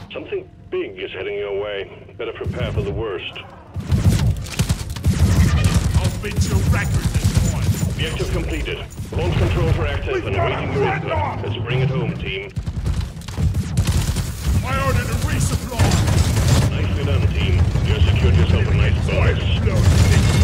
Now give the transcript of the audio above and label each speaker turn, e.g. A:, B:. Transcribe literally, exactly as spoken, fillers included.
A: Something big is heading your way. Better prepare for the worst.
B: I'll beat your record this point.
A: Objective completed. Launch controls are active and awaiting your input. Let's bring it home, team.
B: I ordered a resupply.
A: Nicely done, team. You secured yourself a nice bonus.